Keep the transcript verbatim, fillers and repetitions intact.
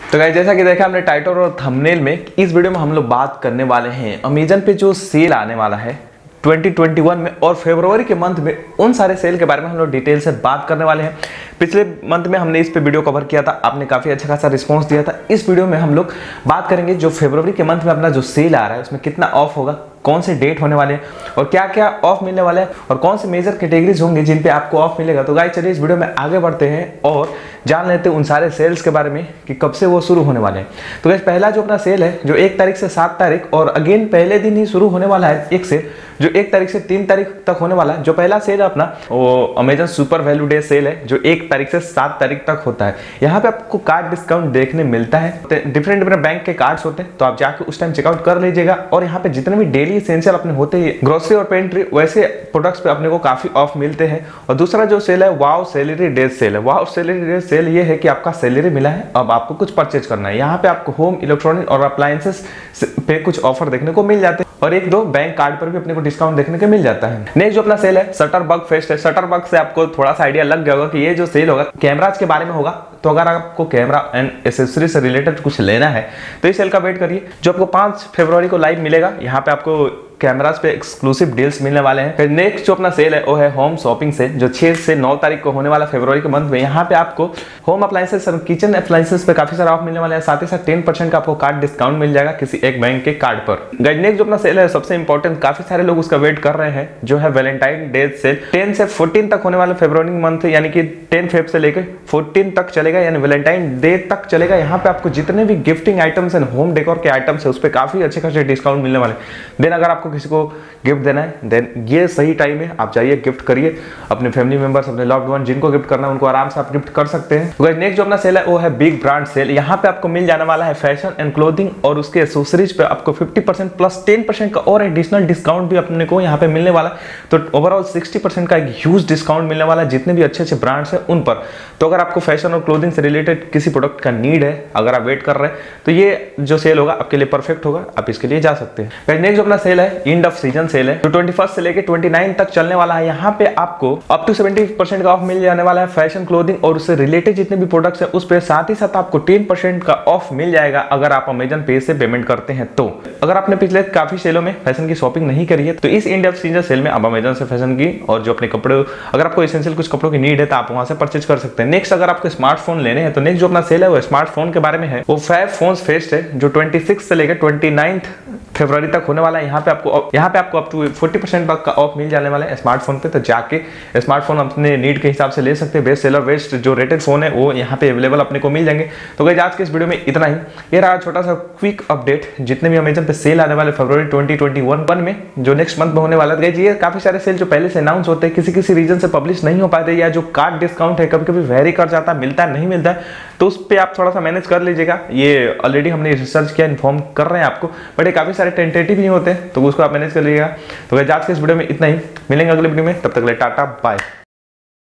तो गाइस जैसा कि देखा हमने टाइटल और थंबनेल में, इस वीडियो में हम लोग बात करने वाले हैं अमेजन पे जो सेल आने वाला है ट्वेंटी ट्वेंटी वन में और फरवरी के मंथ में, उन सारे सेल के बारे में हम लोग डिटेल से बात करने वाले हैं। पिछले मंथ में हमने इस पे वीडियो कवर किया था, आपने काफ़ी अच्छा खासा रिस्पांस दिया था। इस वीडियो में हम लोग बात करेंगे जो फरवरी के मंथ में अपना जो सेल आ रहा है उसमें कितना ऑफ होगा, कौन से डेट होने वाले हैं और क्या क्या ऑफ मिलने वाला है और कौन से मेजर कैटेगरीज होंगे जिन पे आपको ऑफ मिलेगा। तो गाइस चलिए इस वीडियो में आगे बढ़ते हैं और जान लेते हैं उन सारे सेल्स के बारे में कि कब से वो शुरू होने वाले हैं। तो गाइस पहला जो अपना सेल है जो एक तारीख से सात तारीख और अगेन पहले दिन ही शुरू होने वाला है एक सेल जो एक तारीख से तीन तारीख तक होने वाला है। जो पहला सेल है अपना वो Amazon super value day sale है जो एक तारीख से सात तारीख तक होता है। यहाँ पे आपको कार्ड डिस्काउंट देखने मिलता है, डिफरेंट डिफरेंट बैंक के कार्ड्स होते हैं, तो आप जाके उस टाइम चेकआउट कर लीजिएगा। और यहाँ पे जितने भी डेली एसेंशियल अपने होते हैं ग्रोसरी और पेंट्री, वैसे प्रोडक्ट्स पे अपने को काफी ऑफ मिलते हैं। और दूसरा जो सेल है वाओ सैलरी डे सेल है। वाओ सैलरी डे सेल ये है कि आपका सैलरी मिला है, अब आपको कुछ परचेज करना है। यहाँ पे आपको होम इलेक्ट्रॉनिक और अप्लायंसेस पे कुछ ऑफर देखने को मिल जाते हैं और एक दो बैंक कार्ड पर भी अपने को डिस्काउंट देखने को मिल जाता है। नेक्स्ट जो अपना सेल है शटरबग फेस्ट है। शटरबग से आपको थोड़ा सा आइडिया लग गया होगा कि ये जो सेल होगा कैमराज के बारे में होगा। तो अगर आपको कैमरा एंड एसेसरी से रिलेटेड कुछ लेना है तो इस सेल का वेट करिए, जो आपको पांच फरवरी को लाइव मिलेगा। यहाँ पे आपको कैमरास पे एक्सक्लूसिव डील्स मिलने वाले हैं। फिर नेक्स्ट जो अपना सेल है वो है होम शॉपिंग से, जो छह से नौ तारीख को होने वाला फरवरी के मंथ में। यहाँ पे आपको होम अप्लायंसेस और किचन अप्लायंसेस पे काफी सारा ऑफ मिलने वाले हैं, साथ ही साथ टेन परसेंट का आपको कार्ड डिस्काउंट मिल जाएगा किसी एक बैंक के कार्ड पर। गाइस नेक्स्ट जो अपना सेल है सबसे इंपॉर्टेंट, काफी सारे लोग उसका वेट कर रहे हैं, जो है वैलेंटाइन डे सेल। टेन से फोर्टीन तक होने वाले फरवरी मंथ, यानी कि टेन फेब से लेकर फोर्टीन तक चलेगा, यानी वैलेंटाइन डे तक चलेगा। यहाँ पे आपको जितने भी gifting items and home decor के आइटम्स है उस पर काफी अच्छे खासे डिस्काउंट मिलने वाले। देन अगर आपको किसी को गिफ्ट देना है देन ये सही टाइम है, आप जाइए गिफ्ट करिए अपने फैमिली मेंबर्स, अपने लव्ड वन, जिनको गिफ्ट करना है उनको आराम से आप गिफ्ट कर सकते हैं। तो नेक्स्ट जो अपना सेल है वो है बिग ब्रांड सेल। यहाँ पे आपको मिल जाने वाला है फैशन एंड क्लोथिंग और उसके एसेसरीज पे आपको fifty percent plus ten percent का और एडिशनल डिस्काउंट भी अपने को यहाँ पे मिलने वाला है। तो ओवरऑल सिक्सटी परसेंट का एक ह्यूज डिस्काउंट मिलने वाला है जितने भी अच्छे अच्छे ब्रांड्स है उन पर। तो अगर आपको फैशन और क्लोथिंग से रिलेटेड किसी प्रोडक्ट का नीड है, अगर आप वेट कर रहे हैं तो ये जो सेल होगा आपके लिए परफेक्ट होगा, आप इसके लिए जा सकते हैं। नेक्स्ट जो अपना सेल है एंड ऑफ सीजन सेल है, जो ट्वेंटी फर्स्ट से लेके ट्वेंटी नाइन तक चलने वाला है। यहाँ पे आपको अप टू सेवेंटी परसेंट का ऑफ मिल जाने वाला है फैशन क्लोथिंग और उससे रिलेटेड जितने भी प्रोडक्ट्स है उस पे, साथ ही साथ आपको टेन परसेंट का ऑफ मिल जाएगा अगर आप अमेजन पे से पेमेंट करते हैं। तो अगर आपने पिछले काफी सेलों में फैशन की शॉपिंग नहीं करी है तो इस इंड ऑफ सीजन सेल में आप अमेजन से फैशन की और जो अपने कपड़े, अगर आपको एसेंशियल कुछ कपड़ों की नीड है तो आप वहां से परचेज कर सकते हैं। नेक्स्ट अगर आपको स्मार्टफोन लेने हैं तो नेक्स्ट जो अपना सेल है वो स्मार्टफोन के बारे में है। वो फाइव फोन्स फेस्ट है जो ट्वेंटी सिक्स से लेकर ट्वेंटी नाइन्थ फरवरी तक होने वाला है। यहाँ पे आपको यहाँ पे आपको अप टू फोर्टी परसेंट का ऑफ मिल जाने वाला है स्मार्टफोन पे। तो जाके स्मार्टफोन अपने नीड के हिसाब से ले सकते हैं। बेस्ट सेलर बेस्ट जो रेटेड फोन है वो यहाँ पे अवेलेबल अपने को मिल जाएंगे। तो गाइस आज के इस वीडियो में इतना ही। ये रहा छोटा सा क्विक अपडेट जितने भी अमेजन पे सेल आने वाले फरवरी ट्वेंटी ट्वेंटी वन में जो नेक्स्ट मंथ में होने वाला है। ये काफी सारे सेल जो पहले से अनाउंस होते हैं, किसी किसी रीजन से पब्लिश नहीं हो पाते, या जो कार्ड डिस्काउंट है कभी कभी वेरी कर जाता है, मिलता है नहीं मिलता है, तो उस पर आप थोड़ा सा मैनेज कर लीजिएगा। ये ऑलरेडी हमने रिसर्च किया, इन्फॉर्म कर रहे हैं आपको, बट ये काफी सारे टेंटेटिव नहीं होते तो उसको आप मैनेज कर लीजिएगा। तो गाइस आज के इस वीडियो में इतना ही, मिलेंगे अगले वीडियो में, तब तक के लिए टाटा बाय।